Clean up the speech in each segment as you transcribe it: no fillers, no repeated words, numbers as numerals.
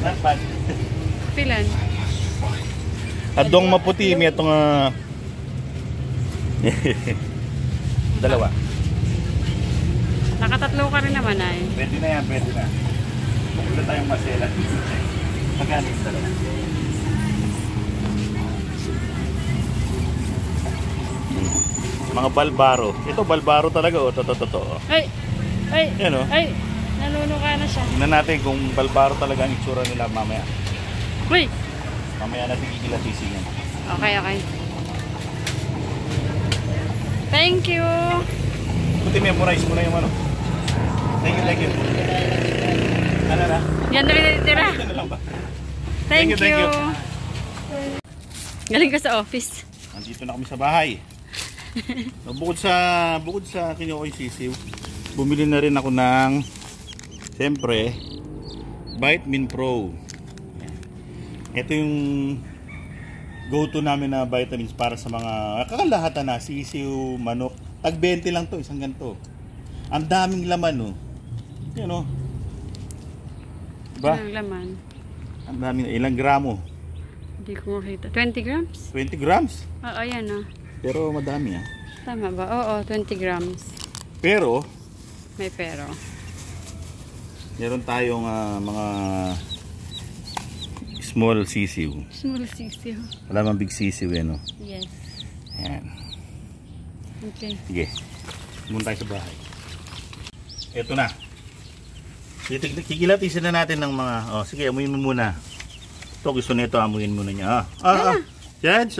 Tatpad. Pilan? Adong maputi, may itong dalawa. Nakatatlo ka rin naman ay. Pwede na yan, pwede na. Wala tayong masela. Magkano yung dalawa? Mga balbaro. Ito balbaro talaga, oh. Totoo. Ay! Ay! Yan, oh. Ay! Nanunuka na siya. Tingnan natin kung balbaro talaga ang itsura nila mamaya. Uy! Mamaya natin kikilatisi yan. Okay, okay. Thank you! Buti memorize mo na yung ano. Thank you. Ano na? Yan na rin natitira. Ito na lang ba? Thank Thank you. you. Galing ka sa office. Nandito na kami sa bahay. Bukod sa kinuha yung sisiw, bumili na rin ako ng siyempre Vitamin Pro. Ito yung go-to namin na vitamins para sa mga kakalahatan na sisiw, manok. Tag 20 lang to, isang ganito. Ang daming laman, oh. Yan, oh. Diba? Ilang laman? Ang daming, ilang gramo? Hindi ko makita. 20 grams? 20 grams? Oo, yan ah. Pero madami, ah. Tama ba? Oo, 20 grams. Pero May pero. meron tayong mga small sisiw. Small sisiw. Wala mang big sisiw, eh, no? Yes. Ayan. Okay. Sige. Pumunta tayo sa bahay. Ito na. Kikilatisin na natin ng mga... Oh, sige, amuyin mo muna. Ito, gusto nito, amuyin muna niya. Judge,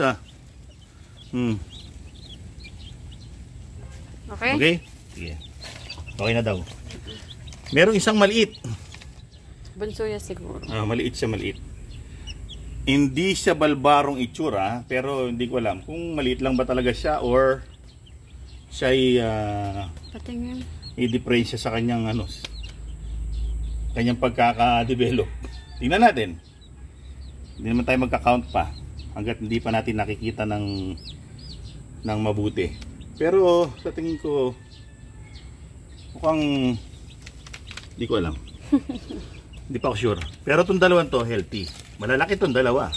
Okay? Okay? Sige. Okay na daw. Merong isang maliit. Bunsoya siguro. Maliit siya, maliit. Hindi siya balbarong itsura, pero hindi ko alam kung maliit lang ba talaga siya or siya ay Patingin. i-difference sa kanyang kanyang pagkaka-develop. Tingnan natin. Hindi naman tayo magka-count pa hangga't hindi pa natin nakikita ng mabuti. Pero sa tingin ko mukhang hindi ko alam. Hindi pa ako sure. Pero itong dalawang to healthy. Malalaki itong dalawa.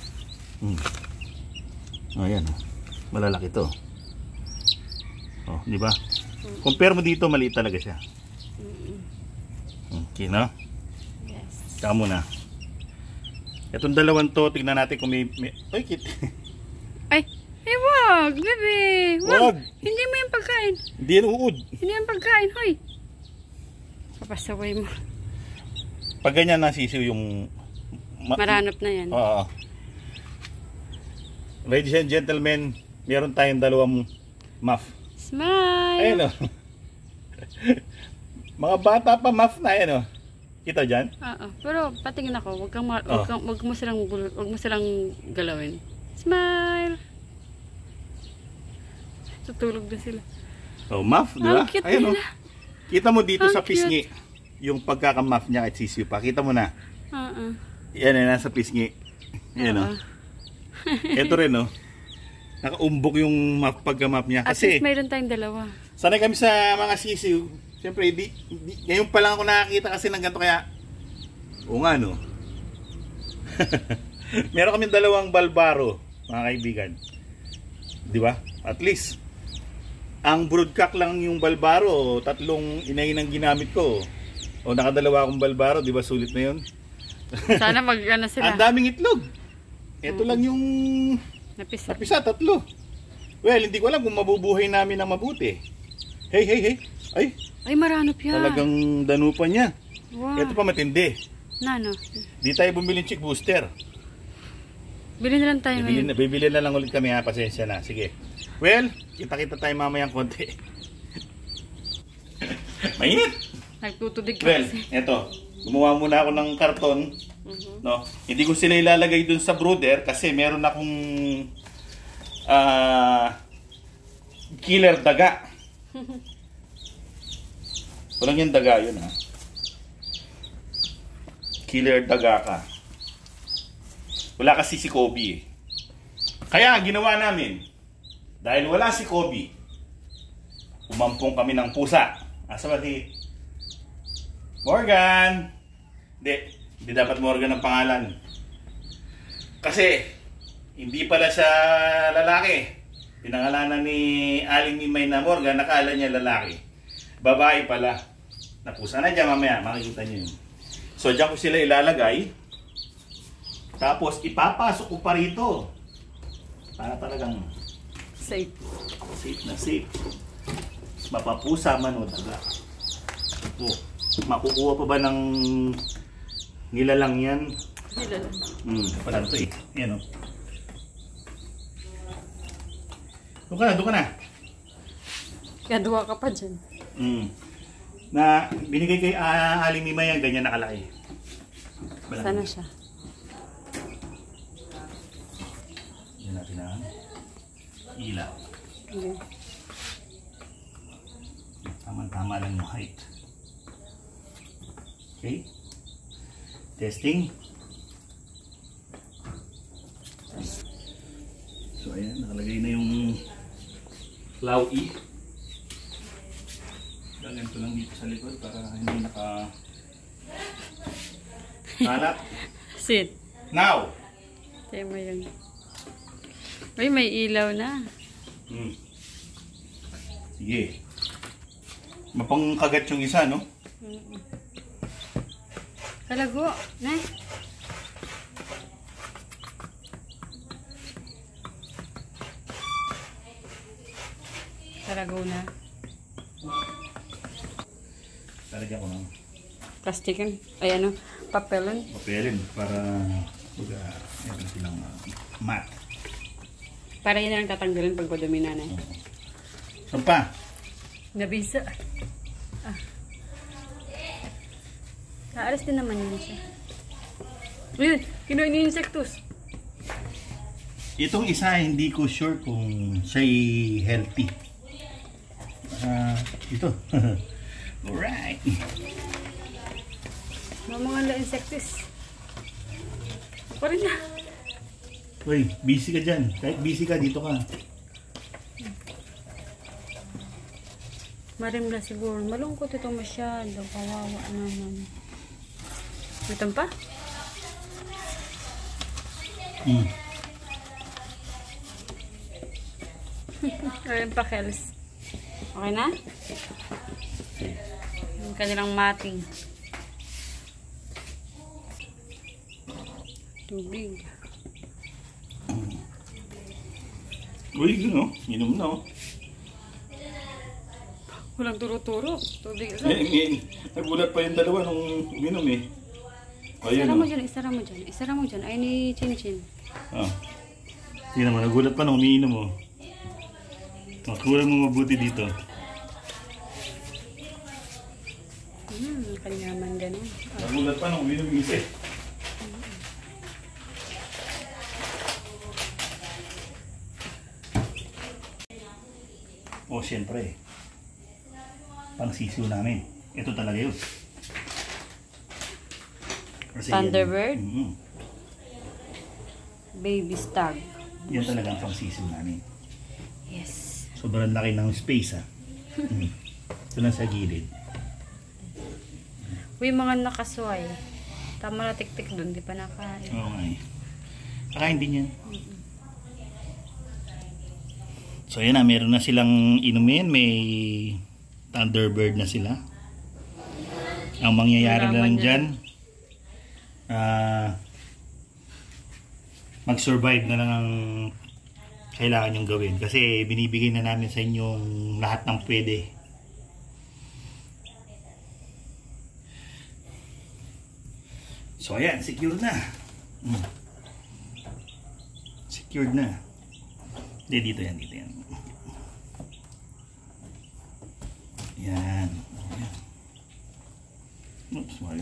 Ayan. Malalaki to. Oh, di ba? Compare mo dito, maliit talaga siya. Okay, no? Yes. Saka muna. Itong dalawang to, tignan natin kung may... Ay, kit. Ay! Ay, wag! Bebe! Wag! Hindi mo yung pagkain. Hindi yan uud. Hindi yung pagkain, hoy! Papasaway mo. Pag ganyan nasisiw yung... Maranap na yan. Oo. Ladies and gentlemen, meron tayong dalawang muff. Smile! Ayun, oh. Mga bata pa muff na, ayun, oh. Kita dyan? Oo. Pero patingin ako, wag mo silang galawin. Smile! Tutulog na sila. Oh, muff, di ba? Ang cute Ayun, nila. oh. Kita mo dito Ang sa cute. pisngi, yung pagkaka-muff niya at sisiw pa. Kita mo na. Oo. Yan, nasa pisngi. Yan, oh. Ito rin, oh. Nakaumbok yung pagka-muff niya. At Kasi, least mayroon tayong dalawa. sanay kami sa mga sisiw. Siyempre, ngayon pa lang ako nakakita kasi ng ganito kaya, o nga, no? Meron kami dalawang balbaro, mga kaibigan. Di ba? At least, ang broodcock lang yung balbaro, tatlong inahin ang ginamit ko. O nakadalawa akong balbaro, di ba sulit na yun? Sana mag-ano sila. Ang daming itlog. Ito lang yung napisa, tatlo. Well, hindi ko alam kung mabubuhay namin ng mabuti. Hey. Ay, maranap yan. Talagang danupan niya. Wow. Ito pa matindi. Nano? Di tayo bumili ng chick booster. Bili na lang tayo ngayon. Bibili na lang ulit kami, ha. Pasensya na. Sige. Well, kita-kita tayo mamayang konti. Mainit. Nagtutudig ka Well, kasi. eto. Gumawa muna ako ng karton. No? Hindi ko sila ilalagay dun sa brooder kasi meron akong killer daga. Walang yung daga yun, ha. Killer daga ka. Wala kasi si Kobe, eh. Kaya ginawa namin, dahil wala si Kobe, umampong kami ng pusa. Asa ba si Morgan? Hindi. Hindi dapat Morgan ang pangalan. Kasi, hindi pala siya lalaki. Pinangalanan ni Aling Mimay na Morgan, nakala niya lalaki. Babae pala. Napusa na dyan mamaya, makikita niyo yun. So, dyan ko sila ilalagay. Tapos, ipapasok ko pa rito. Para talagang Safe. safe na safe. Mapapusa man o daga. Oh, makukuha pa ba ng nilalang yan? Nilalang. Pala ito eh. Ayan o. Doon ka na. Kaya duwa ka pa dyan. Na binigay kay Aling Mimay yan, ganyan nakalaki. Sana siya. Yan natin ang ilaw. Okay. Tama-tama lang yung height. Okay? Testing. So ayan, nakalagay na yung Laui. Ganito lang dito sa likod para hindi kalat. Sit. Now! Tayo mo yun. Uy, may ilaw na. Sige. Mapangkagat yung isa, no? Kalago. Na. Kalago na. Talagyan ko ng Plastikan. Ay ano, papelon. papelin para meron silang mat. Para yun na lang tatanggalin pag madumi na. Saan pa? Nabisa. Aalis din naman yun siya. Ayun, kinuha niya yung insectus. Itong isa, hindi ko sure kung siya'y healthy. Ito. Alright. Mga insectus. Pa rin na. Uy, busy ka dyan. Kahit busy ka, dito ka. Marimla siguro. Malungkot ito masyado. Kawawa naman. Gutom pa? Ayun pa, Kels. Okay na? Yung kanilang mating. Tubig. Uy, yun o. Inom na o. Walang turo-turo. Tubig. Nagulat pa yung dalawa nung uminom eh. Isara mo dyan, isara mo dyan. Isara mo dyan. Ay ni Chin Chin. Tingnan mo, nagulat pa nung umiinom mo. Makulang mo mabuti dito. Kanyaman ganun. Nagulat pa nung umiinom yung isa. O, syempre. Pang sisiw namin. Ito talaga yun. Kasi Thunderbird? Yan, Baby stag. yan talaga ang pang sisiw namin. Yes. Sobrang laki ng space ha. Ito lang sa gilid. Uy, mga nakasway. Tama na tik-tik dun. Di pa nakain. Oo nga eh. Kakain din yan. So yan na, meron na silang inumin. May Thunderbird na sila. Ang mangyayari na lang dyan, mag-survive na lang ang kailangan nyong gawin. Kasi binibigay na namin sa inyong lahat ng pwede. So ayan, secure na. Secured na. Hindi, dito yan, dito yan. Yan. Ayan. Oops, wala.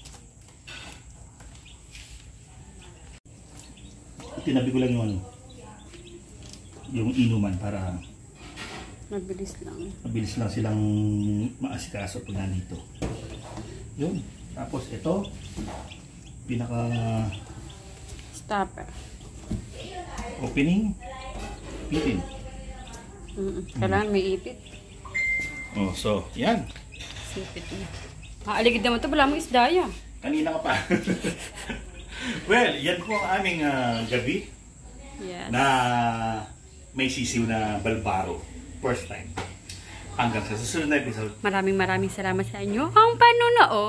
Tinabi ko lang yung ano, yung inuman para Mabilis lang. mabilis lang silang maasikaso pag nandito. Yun. Tapos ito, pinaka Stopper. opening, pitin. Kailangan may ipit. Oh, so, yan. Sipit na. Maaligid naman ito. Wala mo isda yan. Kanina ka pa. Well, yan po ang aming gabi Yes. na may sisiw na balbaro. First time. Hanggang sa susunod na episode. Maraming salamat sa inyo ang panonood.